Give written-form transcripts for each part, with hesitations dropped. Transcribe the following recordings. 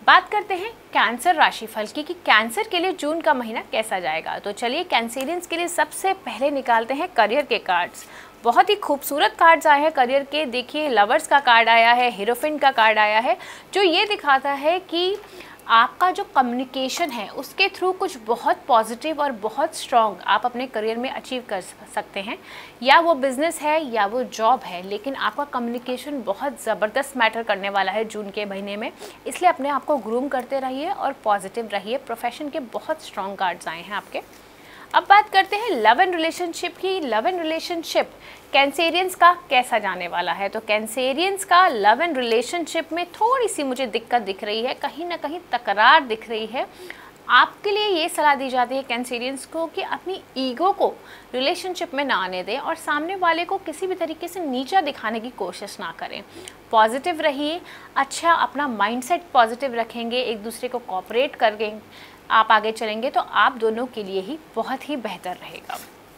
बात करते हैं कैंसर राशिफल की कि कैंसर के लिए जून का महीना कैसा जाएगा। तो चलिए कैंसेरियंस के लिए सबसे पहले निकालते हैं करियर के कार्ड्स। बहुत ही खूबसूरत कार्ड्स आए हैं करियर के। देखिए लवर्स का कार्ड आया है, हीरोफिन का कार्ड आया है, जो ये दिखाता है कि आपका जो कम्युनिकेशन है उसके थ्रू कुछ बहुत पॉजिटिव और बहुत स्ट्रॉन्ग आप अपने करियर में अचीव कर सकते हैं। या वो बिज़नेस है या वो जॉब है, लेकिन आपका कम्युनिकेशन बहुत ज़बरदस्त मैटर करने वाला है जून के महीने में। इसलिए अपने आप को ग्रूम करते रहिए और पॉजिटिव रहिए। प्रोफेशन के बहुत स्ट्रॉन्ग कार्ड्स आए हैं आपके। अब बात करते हैं लव एंड रिलेशनशिप की। लव एंड रिलेशनशिप कैंसेरियंस का कैसा जाने वाला है। तो कैंसेरियंस का लव एंड रिलेशनशिप में थोड़ी सी मुझे दिक्कत दिख रही है, कहीं ना कहीं तकरार दिख रही है। आपके लिए ये सलाह दी जाती है कैंसेरियंस को कि अपनी ईगो को रिलेशनशिप में ना आने दें और सामने वाले को किसी भी तरीके से नीचा दिखाने की कोशिश ना करें। पॉजिटिव रहिए, अच्छा अपना माइंडसेट पॉजिटिव रखेंगे, एक दूसरे को कोऑपरेट करेंगे, आप आगे चलेंगे तो आप दोनों के लिए ही बहुत ही बेहतर रहेगा।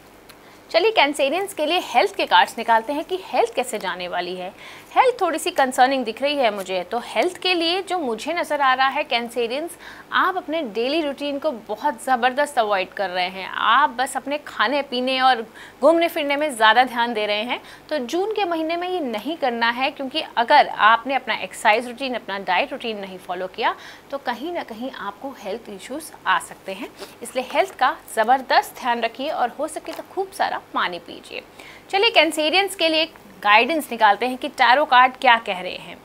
चलिए कैंसेरियंस के लिए हेल्थ के कार्ड्स निकालते हैं कि हेल्थ कैसे जाने वाली है। हेल्थ थोड़ी सी कंसर्निंग दिख रही है मुझे। तो हेल्थ के लिए जो मुझे नज़र आ रहा है कैंसेरियंस, आप अपने डेली रूटीन को बहुत ज़बरदस्त अवॉइड कर रहे हैं। आप बस अपने खाने पीने और घूमने फिरने में ज़्यादा ध्यान दे रहे हैं। तो जून के महीने में ये नहीं करना है, क्योंकि अगर आपने अपना एक्सरसाइज रूटीन, अपना डाइट रूटीन नहीं फॉलो किया तो कहीं ना कहीं आपको हेल्थ इश्यूज़ आ सकते हैं। इसलिए हेल्थ का ज़बरदस्त ध्यान रखिए और हो सके तो खूब सारा पानी पीजिए। चलिए कैंसेरियंस के लिए गाइडेंस निकालते हैं कि टैरो कार्ड क्या कह रहे हैं।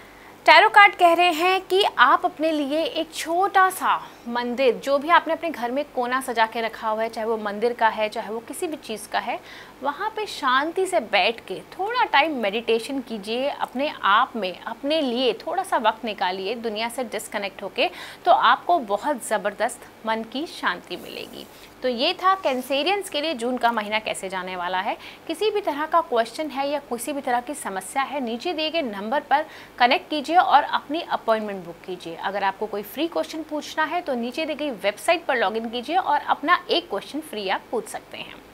टैरो कार्ड कह रहे हैं कि आप अपने लिए एक छोटा सा मंदिर, जो भी आपने अपने घर में कोना सजा के रखा हुआ है, चाहे वो मंदिर का है चाहे वो किसी भी चीज़ का है, वहाँ पे शांति से बैठ के थोड़ा टाइम मेडिटेशन कीजिए। अपने आप में अपने लिए थोड़ा सा वक्त निकालिए, दुनिया से डिस्कनेक्ट होके, तो आपको बहुत ज़बरदस्त मन की शांति मिलेगी। तो ये था कैंसेरियंस के लिए जून का महीना कैसे जाने वाला है। किसी भी तरह का क्वेश्चन है या किसी भी तरह की समस्या है, नीचे दिए गए नंबर पर कनेक्ट कीजिए और अपनी अपॉइंटमेंट बुक कीजिए। अगर आपको कोई फ्री क्वेश्चन पूछना है तो नीचे दी गई वेबसाइट पर लॉगिन कीजिए और अपना एक क्वेश्चन फ्री आप पूछ सकते हैं।